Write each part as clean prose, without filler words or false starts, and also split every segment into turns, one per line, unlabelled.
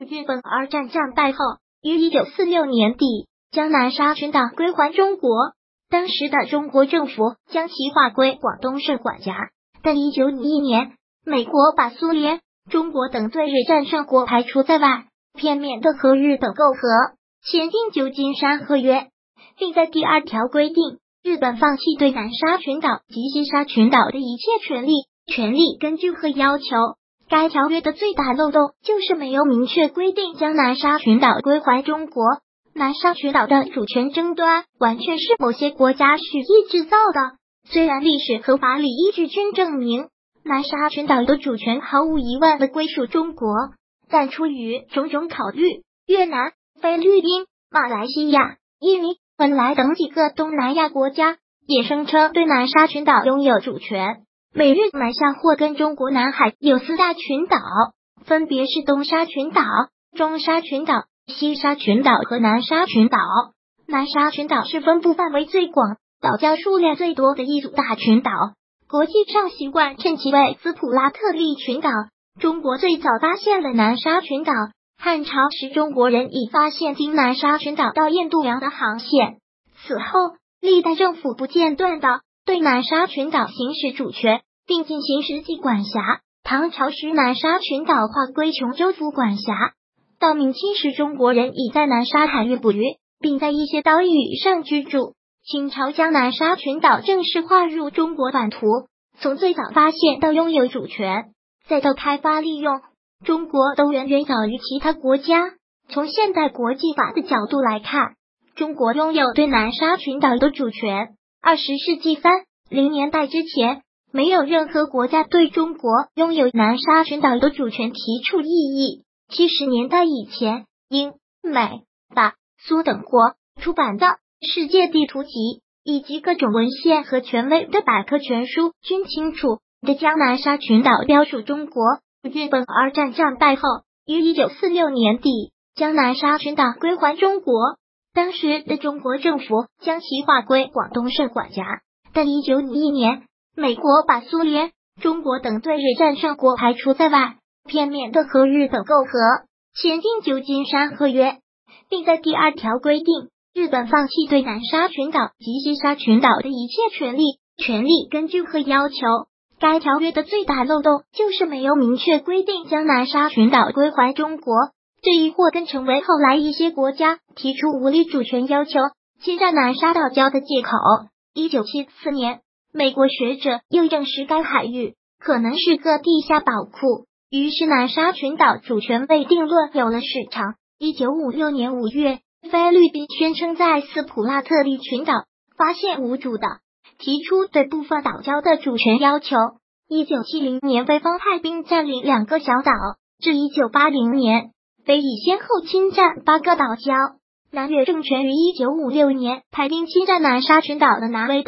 日本二战战败后，于1946年底将南沙群岛归还中国。当时的中国政府将其划归广东省管辖，但1951年，美国把苏联、中国等对日战胜国排除在外，片面的和日本媾和，签订旧金山和约，并在第2条规定，日本放弃对南沙群岛及西沙群岛的一切权利根据和要求。该条约的最大漏洞就是没有明确规定将南沙群岛归还中国。南沙群岛的主权争端完全是某些国家蓄意制造的，虽然历史和法理依据均证明南沙群岛的主权毫无疑问的归属中国，但出于种种考虑，越南、菲律宾、马来西亚、印尼、文莱等几个东南亚国家也声称对南沙群岛拥有主权。美日南下或跟中国南海有4大群岛，分别是东沙群岛、中沙群岛、西沙群岛和南沙群岛。南沙群岛是分布范围最广、岛礁数量最多的一组大群岛，国际上习惯称其为斯普拉特利群岛。中国最早发现了南沙群岛，汉朝时中国人已发现经南沙群岛到印度洋的航线。此后，历代政府不间断地对南沙群岛行使主权，并进行实际管辖。唐朝时，南沙群岛划归琼州府管辖。到明清时，中国人已在南沙海域捕鱼，并在一些岛屿上居住。清朝将南沙群岛正式划入中国版图。从最早发现到拥有主权，再到开发利用，中国都远远早于其他国家。从现代国际法的角度来看，中国拥有对南沙群岛的主权。20世纪30年代之前，没有任何国家对中国拥有南沙群岛的主权提出异议。70年代以前，英、美、法、苏等国出版的《世界地图集》以及各种文献和权威的百科全书均清楚地将南沙群岛标属中国。日本二战战败后，于1946年底将南沙群岛归还中国。当时的中国政府将其划归广东省管辖，但1951年，美国把苏联、中国等对日战胜国排除在外，片面的和日本媾和，签订旧金山和约，并在第2条规定，日本放弃对南沙群岛及西沙群岛的一切权利根据和要求。该条约的最大漏洞就是没有明确规定将南沙群岛归还中国，这一或更成为后来一些国家提出无理主权要求、侵占南沙岛礁的借口。1974年，美国学者又证实该海域可能是个地下宝库，于是南沙群岛主权未定论有了市场。1956年5月，菲律宾宣称在斯普拉特利群岛发现无主岛，提出对部分岛礁的主权要求。1970年，菲方派兵占领2个小岛，至1980年，菲以先后侵占8个岛礁。南越政权于1956年派兵侵占南沙群岛的南尾岛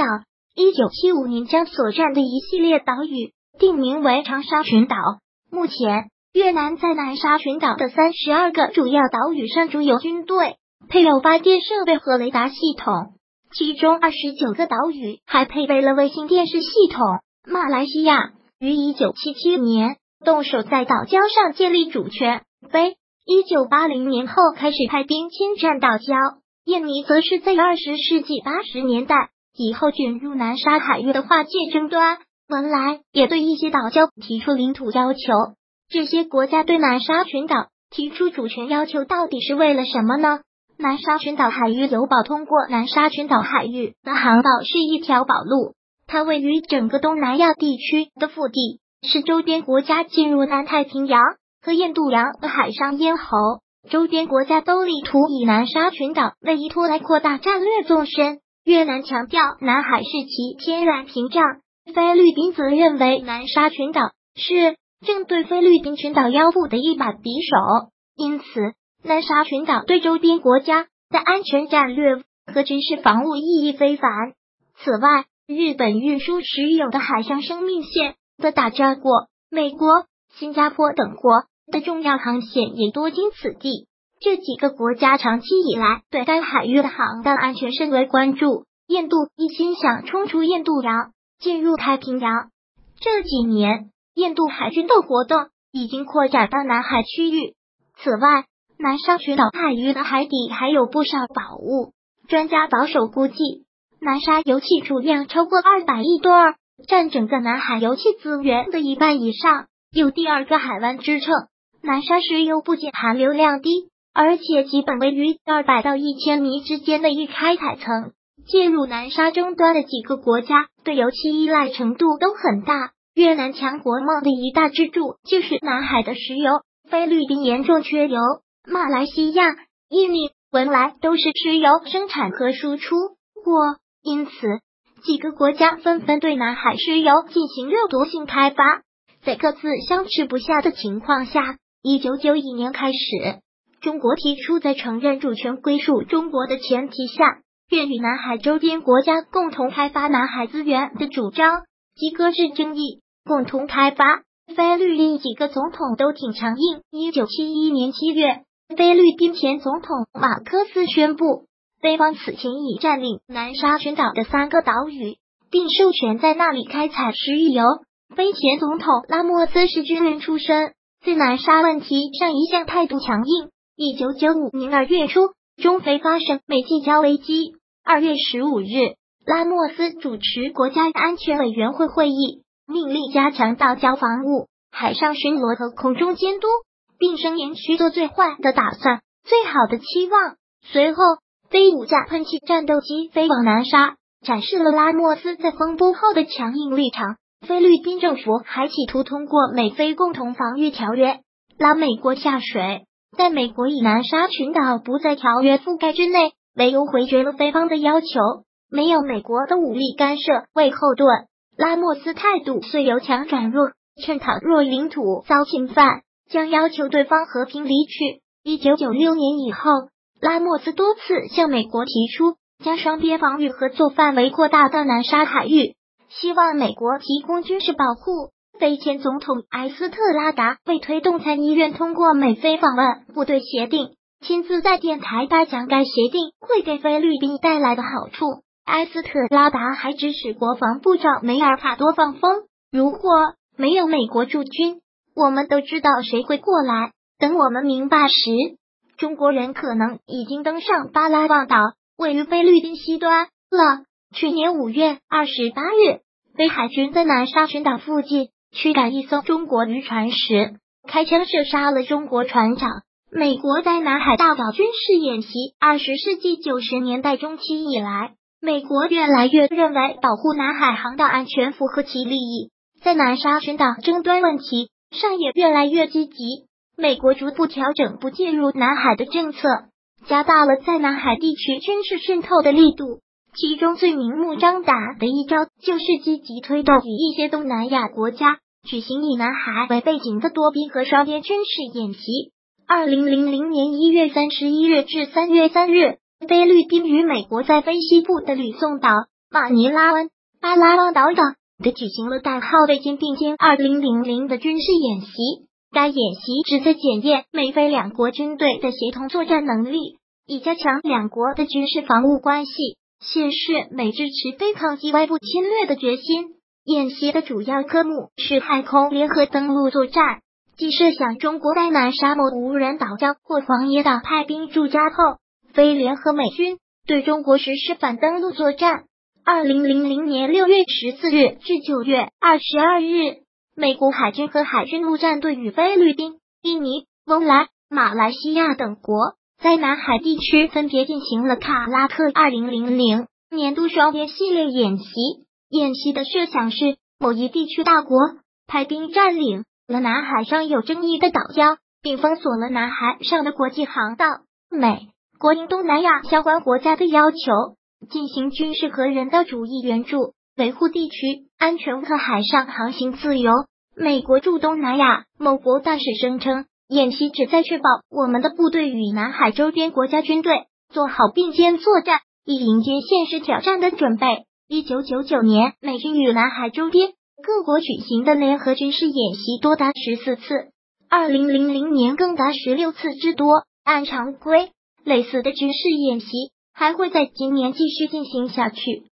，1975年将所占的一系列岛屿定名为长沙群岛。目前，越南在南沙群岛的32个主要岛屿上驻有军队，配有发电设备和雷达系统，其中29个岛屿还配备了卫星电视系统。马来西亚于1977年动手在岛礁上建立主权，菲1980年后开始派兵侵占岛礁。印尼则是在20世纪80年代以后卷入南沙海域的划界争端。文莱也对一些岛礁提出领土要求。这些国家对南沙群岛提出主权要求到底是为了什么呢？南沙群岛海域有宝通过南沙群岛海域的航道是一条宝路，它位于整个东南亚地区的腹地，是周边国家进入南太平洋和印度洋的海上咽喉。周边国家都力图以南沙群岛为依托来扩大战略纵深。越南强调南海是其天然屏障，菲律宾则认为南沙群岛是正对菲律宾群岛腰部的一把匕首。因此，南沙群岛对周边国家的安全战略和军事防务意义非凡。此外，日本运输石油的海上生命线的打扎过美国、新加坡等国的重要航线也多经此地。这几个国家长期以来对该海域的航道安全甚为关注。印度一心想冲出印度洋，进入太平洋。这几年，印度海军的活动已经扩展到南海区域。 此外，南沙群岛海域的海底还有不少宝物，专家保守估计，南沙油气储量超过200亿吨，占整个南海油气资源的1半以上，有第二个海湾之称。南沙石油不仅含硫量低，而且基本位于200到1000米之间的预开采层。介入南沙争端的几个国家对油气依赖程度都很大，越南强国梦的一大支柱就是南海的石油，菲律宾严重缺油，马来西亚、印尼、文莱都是石油生产和输出国，因此几个国家纷纷对南海石油进行掠夺性开发。在各自相持不下的情况下，1991年开始，中国提出在承认主权归属中国的前提下，愿与南海周边国家共同开发南海资源的主张，即搁置争议，共同开发。菲律宾几个总统都挺强硬。1971年7月，菲律宾前总统马科斯宣布，菲方此前已占领南沙群岛的3个岛屿，并授权在那里开采石油。菲前总统拉莫斯是军人出身，在南沙问题上一向态度强硬。1995年2月初，中菲发生美济礁危机。2月15日，拉莫斯主持国家安全委员会会议，命令加强岛礁防务、海上巡逻和空中监督，并声言去做最坏的打算，最好的期望。随后，菲5架喷气战斗机飞往南沙，展示了拉莫斯在风波后的强硬立场。菲律宾政府还企图通过美菲共同防御条约拉美国下水，但美国以南沙群岛不在条约覆盖之内为由回绝了菲方的要求，没有美国的武力干涉为后盾，拉莫斯态度虽由强转弱，趁倘若领土遭侵犯，将要求对方和平离去。1996年以后，拉莫斯多次向美国提出将双边防御合作范围扩大到南沙海域，希望美国提供军事保护。菲前总统埃斯特拉达为推动参议院通过美菲访问部队协定，亲自在电台大讲该协定会给菲律宾带来的好处。埃斯特拉达还指使国防部长梅尔卡多放风，如果没有美国驻军，我们都知道谁会过来，等我们明白时，中国人可能已经登上巴拉望岛，位于菲律宾西端了。去年5月28日，菲海军在南沙群岛附近驱赶一艘中国渔船时，开枪射杀了中国船长。美国在南海大岛军事演习20世纪90年代中期以来，美国越来越认为保护南海航道安全符合其利益，在南沙群岛争端问题上也越来越积极。美国逐步调整不介入南海的政策，加大了在南海地区军事渗透的力度。其中最明目张胆的一招，就是积极推动与一些东南亚国家举行以南海为背景的多边和双边军事演习。2000年1月31日至3月3日，菲律宾与美国在菲西部的吕宋岛、马尼拉湾、巴拉望岛等的举行了代号为肩并肩2000的军事演习。该演习旨在检验美菲两国军队的协同作战能力，以加强两国的军事防务关系，显示美支持对抗击外部侵略的决心。演习的主要科目是海空联合登陆作战，即设想中国在南沙某无人岛礁或黄野岛派兵驻扎后，菲联合美军对中国实施反登陆作战。2000年6月14日至9月22日，美国海军和海军陆战队与菲律宾、印尼、汶莱、马来西亚等国在南海地区分别进行了卡拉克2000年度双边系列演习。演习的设想是，某一地区大国派兵占领了南海上有争议的岛礁，并封锁了南海上的国际航道。美国应东南亚相关国家的要求，进行军事和人道主义援助，维护地区安全和海上航行自由。美国驻东南亚某国大使声称，演习旨在确保我们的部队与南海周边国家军队做好并肩作战，以迎接现实挑战的准备。1999年，美军与南海周边各国举行的联合军事演习多达14次，2000年更达16次之多。按常规，类似的军事演习还会在今年继续进行下去。